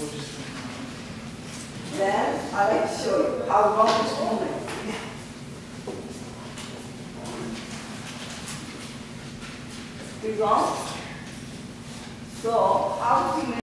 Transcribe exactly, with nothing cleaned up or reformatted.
Then I like to show you how long this movement. Too long? So how do you